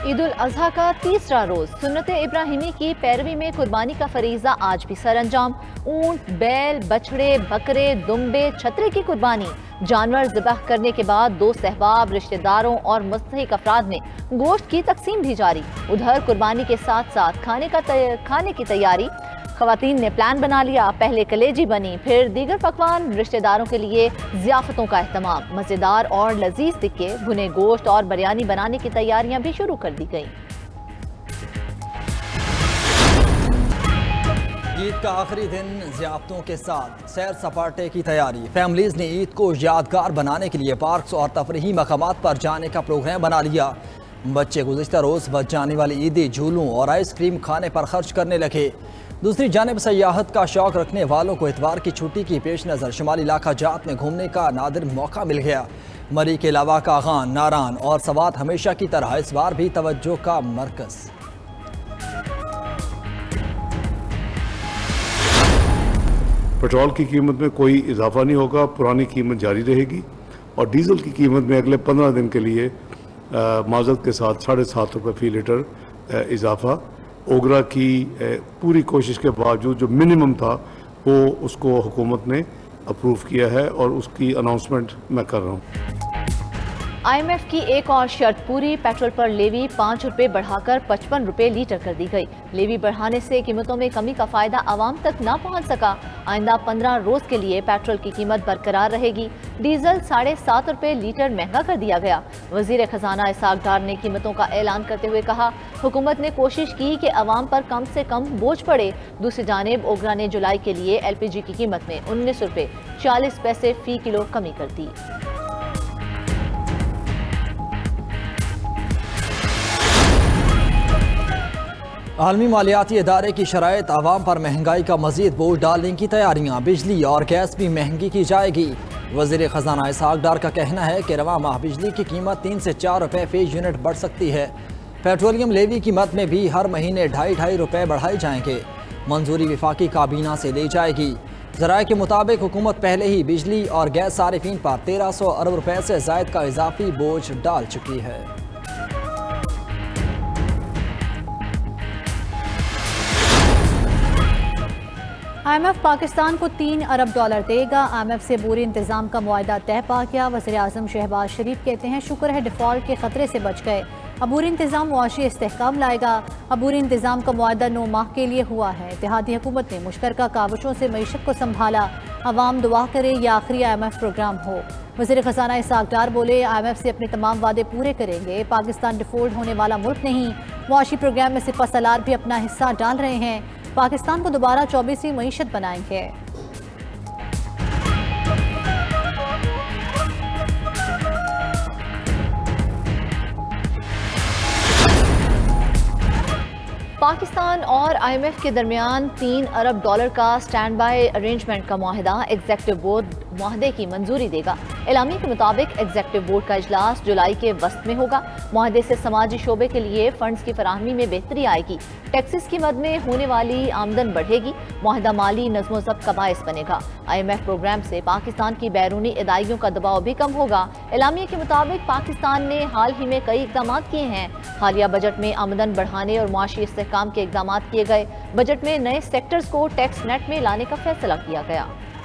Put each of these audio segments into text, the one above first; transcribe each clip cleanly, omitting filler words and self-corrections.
ईद उल अजहा का तीसरा रोज सुन्नत इब्राहिमी की पैरवी में कुर्बानी का फरीजा आज भी सरअंजाम। ऊंट, बैल, बछड़े, बकरे, दुम्बे, छतरे की कुर्बानी। जानवर ज़िबह करने के बाद दोस्त अहबाब, रिश्तेदारों और मुस्तहिक अफराद में गोश्त की तकसीम भी जारी। उधर कुर्बानी के साथ साथ खाने की तैयारी। ख़वातीन ने प्लान बना लिया, पहले कलेजी बनी, फिर दीगर पकवान। रिश्तेदारों के लिए ज़ियाफ़तों का एहतमाम। मज़ेदार और लजीज टिक्के, भुने गोश्त और बिरयानी बनाने की तैयारियां भी शुरू कर दी गई। ईद का आखिरी दिन ज़ियाफ़तों के साथ सैर सपाटे की तैयारी। फैमिलीज़ ने ईद को यादगार बनाने के लिए पार्क्स और तफरीही मकामात पर जाने का प्रोग्राम बना लिया। बच्चे गुज़िश्ता रोज़ बच जाने वाले ईदी झूलों और आइसक्रीम खाने पर खर्च करने लगे। दूसरी जानिब सयाहत का शौक रखने वालों को इतवार की छुट्टी की पेश नज़र शुमाली इलाका जात में घूमने का नादिर मौका मिल गया। मरी के अलावा कागान, नारान और सवात हमेशा की तरह इस बार भी तवज्जो का मरकज़। पेट्रोल की कीमत में कोई इजाफा नहीं होगा, पुरानी कीमत जारी रहेगी और डीजल की कीमत में अगले 15 दिन के लिए माजरत के साथ 7.5 रुपये फी लीटर इजाफा। ओगरा की पूरी कोशिश के बावजूद जो मिनिमम था वो उसको हुकूमत ने अप्रूव किया है और उसकी अनाउंसमेंट मैं कर रहा हूँ। IMF की एक और शर्त पूरी। पेट्रोल पर लेवी 5 रुपये बढ़ाकर 55 रुपये लीटर कर दी गई। लेवी बढ़ाने से कीमतों में कमी का फायदा आवाम तक ना पहुंच सका। आइंदा 15 रोज के लिए पेट्रोल की कीमत बरकरार रहेगी। डीजल 7.5 रुपये लीटर महंगा कर दिया गया। वजीर खजाना इसाक डार ने कीमतों का ऐलान करते हुए कहा, हुकूमत ने कोशिश की कि आवाम पर कम से कम बोझ पड़े। दूसरी जानिब ओगरा ने जुलाई के लिए LPG की कीमत में 19 रुपये 40 पैसे फी किलो कमी कर दी। आलमी मालियाती इदारे की शराइत आवाम पर महंगाई का मजीद बोझ डालने की तैयारियां। बिजली और गैस भी महंगी की जाएगी। वज़ीर ख़जाना इसाक डार का कहना है कि रवा माह बिजली की कीमत 3 से 4 रुपये फी यूनिट बढ़ सकती है। पेट्रोलियम लेवी की मद में भी हर महीने 2.5 रुपये बढ़ाए जाएंगे। मंजूरी विफाकी काबीना से ली जाएगी। ज़राए के मुताबिक हुकूमत पहले ही बिजली और गैस सारिफीन पर 1300 अरब रुपये से ज़ायद का इजाफी बोझ डाल चुकी है। IMF पाकिस्तान को $3 अरब देगा। IMF से अबूरी इंतजाम का मुआहदा तय पा गया। वज़ीर आज़म शहबाज शरीफ कहते हैं, शुक्र है डिफ़ॉल्ट के खतरे से बच गए। अबूरी इंतजाम मुआशी इस्तेहकाम लाएगा। अबूरी इंतजाम का मुआहदा 9 माह के लिए हुआ है। इत्तेहादी हुकूमत ने मुश्तरका काविशों से मईशत को संभाला। अवाम दुआ करे यह आखिरी IMF प्रोग्राम हो। वज़ीर ख़जाना इसाक डार बोले, IMF से अपने तमाम वादे पूरे करेंगे। पाकिस्तान डिफ़ॉल्ट होने वाला मुल्क नहीं। मुआशी प्रोग्राम में सिपह सलार भी अपना हिस्सा डाल रहे हैं। पाकिस्तान को दोबारा 24वीं मईशत बनाएंगे। पाकिस्तान और IMF के दरमियान $3 अरब का स्टैंड बाय अरेंजमेंट का मुआहदा। एग्जेक्टिव बोर्ड मुआहदे की मंजूरी देगा। एलामी के मुताबिक एग्जेक्टिव बोर्ड का इजलास जुलाई के वस्त में होगा। मुआहदे से समाजी शोबे के लिए फंड्स की फराहमी में बेहतरी आएगी। टैक्सेस की मद में होने वाली आमदन बढ़ेगी। मुआहदा माली नज़्म ज़ब्त का बायस बनेगा। IMF प्रोग्राम से पाकिस्तान की बैरूनी अदायगियों का दबाव भी कम होगा। एलामिया के मुताबिक पाकिस्तान ने हाल ही में कई इकदाम किए हैं। हालिया बजट में आमदन बढ़ाने और मुआशी इस्तेहकाम के इकदाम किए गए। बजट में नए सेक्टर्स को टैक्स नेट में लाने का फैसला किया गया।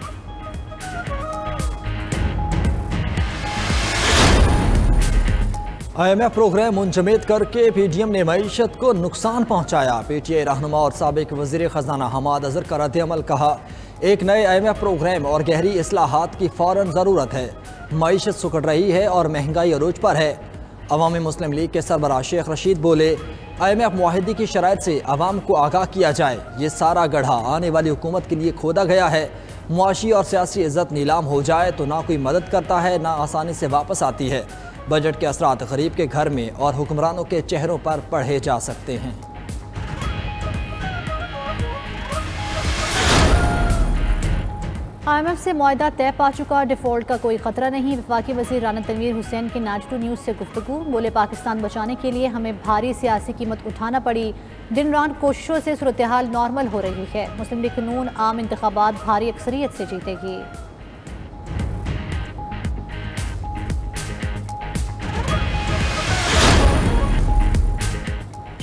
IMF प्रोग्राम मुंजमद करके PDM ने मईशत को नुकसान पहुंचाया। PTI रहनुमा और साबिक वज़ीर ख़जाना हमाद अज़हर का रद्द-ए-अमल कहा, एक नए IMF प्रोग्राम और गहरी इस्लाहात की फ़ौरन ज़रूरत है। मईशत सुकड़ रही है और महंगाई अरूज पर है। अवामी मुस्लिम लीग के सरबराह शेख रशीद बोले, IMF मुआहदे की शराइत से अवाम को आगाह किया जाए। ये सारा गढ़ा आने वाली हुकूमत के लिए खोदा गया है। मुआशी और सियासी इज़्ज़त नीलाम हो जाए तो ना कोई मदद करता है, ना आसानी से वापस आती है। बजट के असरात गरीब के घर में और हुक्मरानों के चेहरों पर पढ़े जा सकते हैं। IMF से मुआहदा तय पा चुका, डिफ़ॉल्ट का कोई खतरा नहीं। वफाकी वज़ीर राना तनवीर हुसैन की 92 न्यूज़ से गुफ्तगू। बोले, पाकिस्तान बचाने के लिए हमें भारी सियासी कीमत उठाना पड़ी। दिन रात कोशिशों से सूरत हाल नॉर्मल हो रही है। मुस्लिम लीग नून आम इंतखाबात भारी अक्सरियत से जीतेगी।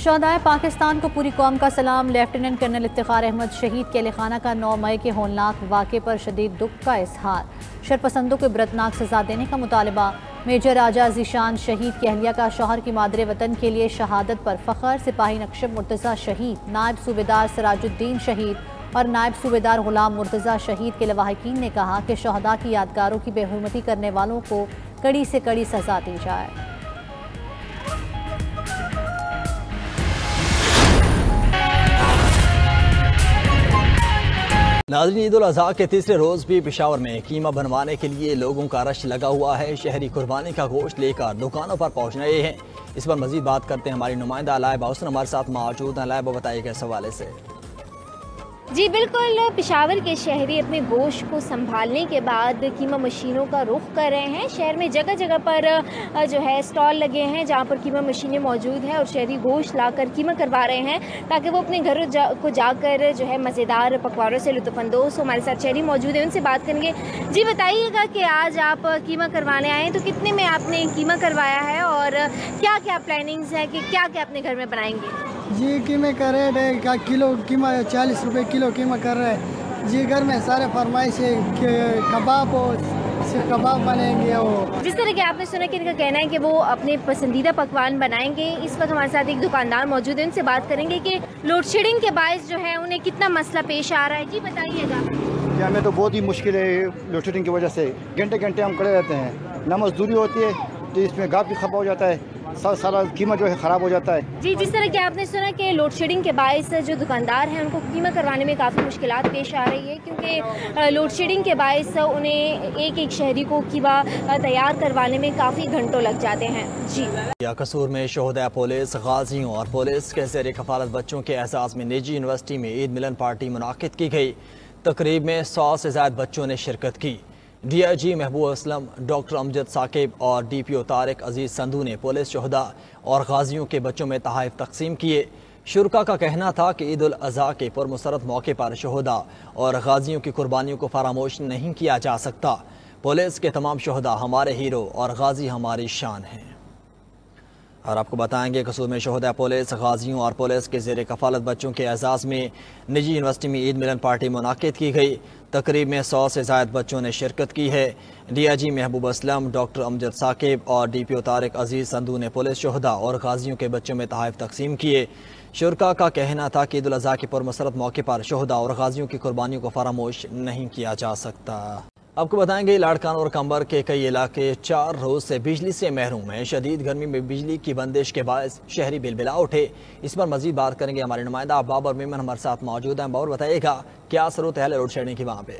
शहदाए पाकिस्तान को पूरी कौम का सलाम। लेफ्टिनेंट कर्नल इफ्तिखार अहमद शहीद के अहलखाना का 9 मई के होलनाक वाक़े पर शदीद दुख का इजहार। शरपसंदों को इबरतनाक सजा देने का मुतालबा। मेजर राजा ज़ीशान शहीद की अहलिया का शौहर की मादरे वतन के लिए शहादत पर फ़ख्र। सिपाही नक्शब मुर्तज़ा शहीद, नायब सूबेदार सिराजुद्दीन शहीद और नायब सूबेदार गुलाम मुर्तज़ा शहीद के लवाहिकीन ने कहा कि शहदा की यादगारों की बेहुरमती करने वालों को कड़ी से कड़ी सजा दी जाए। नाज़रीन, ईद उल अज़हा के तीसरे रोज़ भी पेशावर में कीमा बनवाने के लिए लोगों का रश लगा हुआ है। शहरी कुर्बानी का गोश्त लेकर दुकानों पर पहुंच रहे हैं। इस पर मजीद बात करते हैं हमारी नुमाइंदा लाइबा हुसन हमारे साथ मौजूद हैं। लाइबा, बताइएगा इस हवाले से। जी बिल्कुल, पेशावर के शहरी अपने गोश्त को संभालने के बाद कीमा मशीनों का रुख कर रहे हैं। शहर में जगह जगह पर जो है स्टॉल लगे हैं जहां पर कीमा मशीनें मौजूद हैं और शहरी गोश्त लाकर कीमा करवा रहे हैं ताकि वो अपने घरों को जाकर जो है मज़ेदार पकवानों से लुत्फ़अंदोज़। हमारे साथ शहरी मौजूद हैं, उनसे बात करेंगे। जी बताइएगा कि आज आप कीमा करवाने आए हैं तो कितने में आपने कीमा करवाया है और क्या क्या प्लानिंग्स है कि क्या क्या अपने घर में बनाएंगे? जी कीमे का रेट है किलो कीमा 40 रुपए किलो कीमा कर रहे हैं जी। घर में सारे फरमाइश है कि कबाब और कबाब बनेंगे। वो जिस तरह के आपने सुना कि इनका कहना है कि वो अपने पसंदीदा पकवान बनाएंगे। इस वक्त हमारे साथ एक दुकानदार मौजूद है, उनसे बात करेंगे कि लोड शेडिंग के बायस जो है उन्हें कितना मसला पेश आ रहा है। जी बताइएगा। जी हमें तो बहुत ही मुश्किल है लोड शेडिंग की वजह से। घंटे घंटे हम खड़े रहते हैं, ना मजदूरी होती है तो इसमें गाप भी खपा हो जाता है, सारा कीमा जो है ख़राब हो जाता है। जी जिस तरह के आपने सुना कि लोड शेडिंग के बायस जो दुकानदार हैं उनको कीमा करवाने में काफ़ी मुश्किलात पेश आ रही है क्योंकि लोड शेडिंग के बायस उन्हें एक एक शहरी को कीमा तैयार करवाने में काफ़ी घंटों लग जाते हैं। जी कसूर में शोहदा पुलिस, गाजियों और पुलिस के ज़ेर कफालत बच्चों के एहसास में निजी यूनिवर्सिटी में ईद मिलन पार्टी मुनाकिद की गई। तकरीब में 100 से ज़्यादा बच्चों ने शिरकत की। DIG महबूब असलम, डॉक्टर अमजद साकिब और DPO तारिक अजीज़ संधू ने पुलिस, शोहदा और गाजियों के बच्चों में तोहफ़े तकसीम किए। शुरका का कहना था कि ईद उल अज़हा के पुरमसरत मौके पर शोहदा और गाजियों की कुर्बानियों को फरामोश नहीं किया जा सकता। पुलिस के तमाम शोहदा हमारे हीरो और गाजी हमारी शान हैं। और आपको बताएंगे कसूर में शोहदा पुलिस, गाजियों और पुलिस के ज़ेर कफालत बच्चों के एजाज़ में निजी यूनिवर्सिटी में ईद मिलन पार्टी मुनाकिद की गई। तकरीब में 100 से ज़ायद बच्चों ने शिरकत की है। DIG महबूब असलम, डॉक्टर अमजद साकिब और DPO तारिक अजीज़ संधू ने पुलिस, शोहदा और गाजियों के बच्चों में तोहफ़े तकसीम किए। शुरका का कहना था कि ईद उल अज़हा के पुरमसरत मौके पर शोहदा और गाजियों की कुर्बानियों को फरामोश नहीं किया जा सकता। आपको बताएंगे लाड़कान और कंबर के कई इलाके 4 रोज़ से बिजली से महरूम हैं। शदीद गर्मी में बिजली की बंदिश के बायस शहरी बिलबिला उठे। इस पर मजीद बात करेंगे हमारे नुमाइंदा बाबर मेमन हमारे साथ मौजूद हैं। बाबर, बताइएगा क्या सूरत है लोड शेडिंग की वहाँ पे?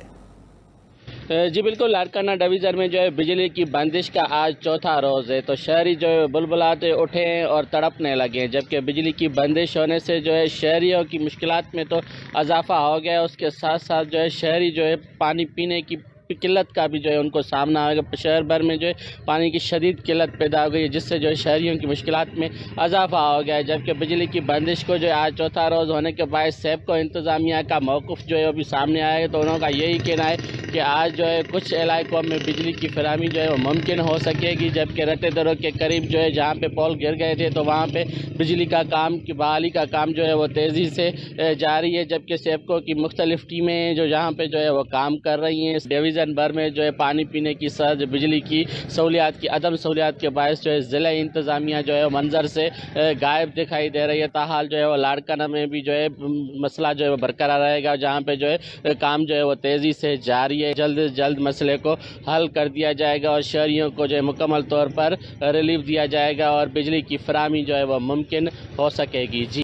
जी बिल्कुल, लाड़काना डिवीज़न में जो है बिजली की बंदिश का आज चौथा रोज़ है तो शहरी जो है बुलबुलाते उठे हैं और तड़पने लगे हैं। जबकि बिजली की बंदिश होने से जो है शहरियों की मुश्किलात में तो इजाफा हो गया है, उसके साथ साथ जो है शहरी जो है पानी पीने की किल्लत का भी जो है उनको सामना आएगा। शहर भर में जो है पानी की शदीद किल्लत पैदा हो गई है जिससे जो है शहरियों की मुश्किलात में इजाफा हो गया है। जबकि बिजली की बंदिश को जो है आज चौथा रोज़ होने के बाद सेबको इंतज़ामिया का मौक़िफ़ जो है वो भी सामने आया है तो उन्होंने यही कहना है कि आज जो है कुछ इलाकों में बिजली की फराहमी जो है वो मुमकिन हो सकेगी। जबकि रटे दरों के करीब जो है जहाँ पे पोल गिर गए थे तो वहाँ पे बिजली का काम की बहाली का काम जो है वो तेज़ी से जारी है। जबकि सेबको की मुख्तलिफ टीमें जो जहाँ पे जो है वो काम कर रही हैं। डिवीज़न भर में जो है पानी पीने की सर्ज, बिजली की सहूलियात की अदम सहूलियात के बायस जो है ज़िला इंतज़ामिया जो है मंजर से गायब दिखाई दे रही है। ताहाल जो है वो लाड़काना में भी जो है मसला जो है वो बरकरार रहेगा जहाँ पे जो है काम जो है वो तेज़ी से जारी है। जल्द से जल्द मसले को हल कर दिया जाएगा और शहरियों को जो है मुकम्मल तौर पर रिलीफ दिया जाएगा और बिजली की फराहमी जो है वो मुमकिन हो सकेगी। जी।